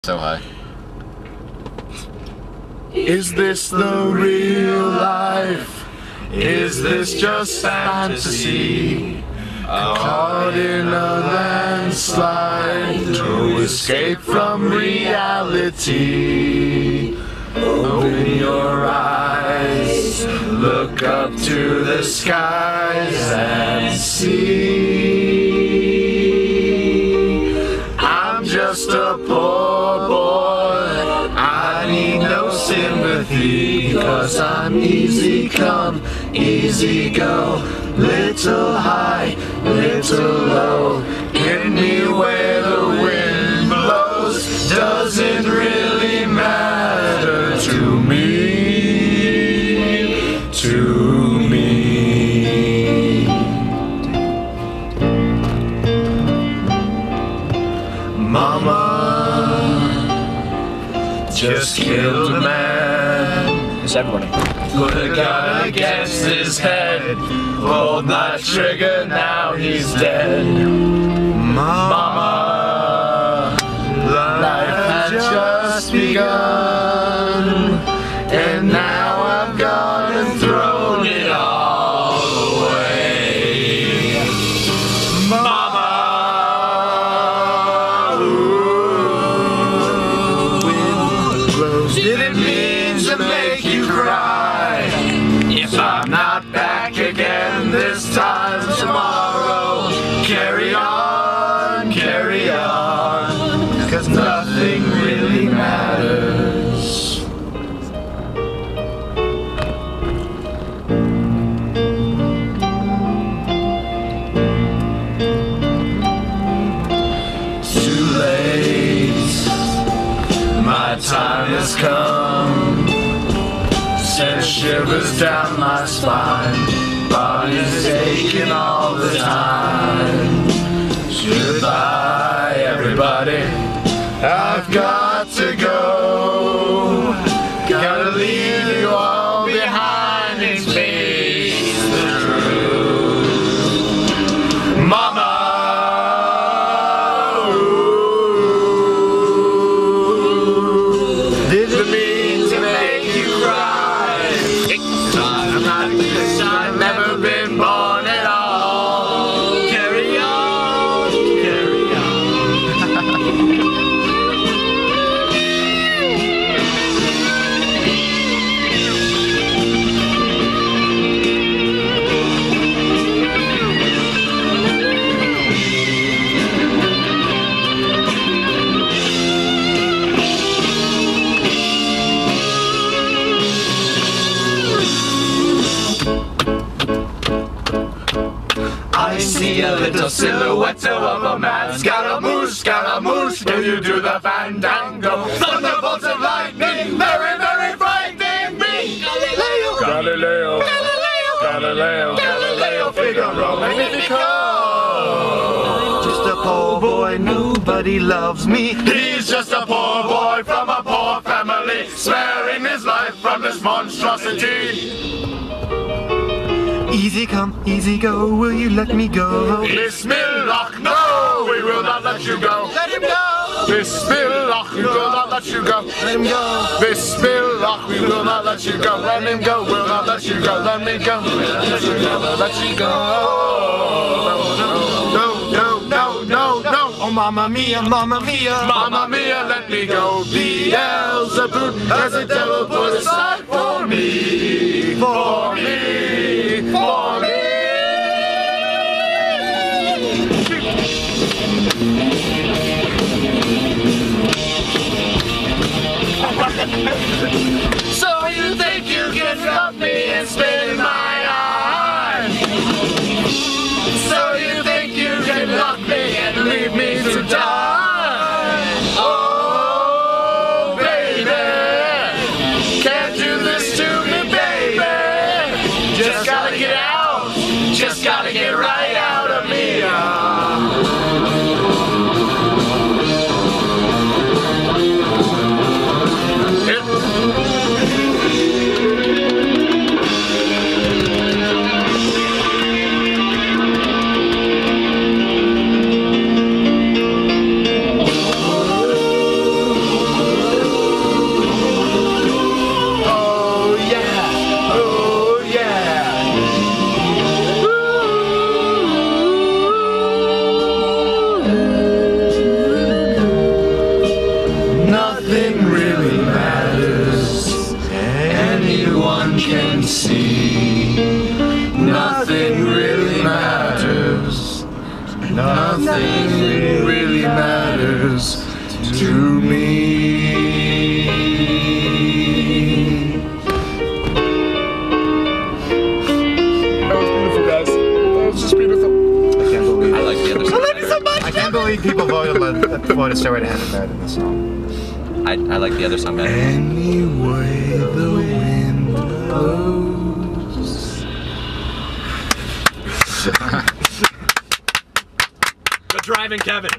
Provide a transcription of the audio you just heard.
So high. Is this the real life? Is this just fantasy? Caught in a landslide to escape from reality. Open your eyes, look up to the skies and see. I'm just a poor boy, I need no sympathy, 'cause I'm easy come, easy go, little high, little low. Anywhere the wind blows doesn't really matter to me, Mama just killed a man. It's everybody. Put a gun against his head, pulled my trigger, now he's dead. Mama, life had just begun, and now I've gone and thrown it all away. Mama, wind blows. Did it mean to make you cry? If I'm not back again this time tomorrow, carry on, 'cause nothing really matters. Too late, my time has come. Send shivers down my spine, body's aching all the time. Goodbye, everybody, I've got to go. Gotta leave you all behind and face the truth. Mama, did it mean to make you cry? I've never been born at all. Carry on, carry on. I see a little silhouette of a man. Scaramouche, will you do the fandango? Thunderbolts of lightning, very, very frightening me. Galileo, Figaro, Magnifico. Just a poor boy, nobody loves me. He's just a poor boy from a poor family, sparing his life from this monstrosity. Easy come, easy go, will you let me go? Bismillah, no, we will not let you go. Let him go. Bismillah, we will not let you go. Let him go. Bismillah, we will not let you go. Let him go, we'll not let you go. Let me go, we'll not let you go. No. Oh, mamma mia, mamma mia. Mamma mia, let me go. Beelzebub has a devil put aside for me. For me. So you think you can love me and spit in my eye? So you think you can lock me and leave me to die? Oh, baby, can't do this to me, baby. Just gotta get out, just gotta get right out of me. close to me. That was beautiful, guys. That was just beautiful. I can't believe. I like the other song. I love you so much. I can't believe people voted Stairway to Heaven better than this song. I like the other song better. Anyway, the wind blows. Good driving, Kevin.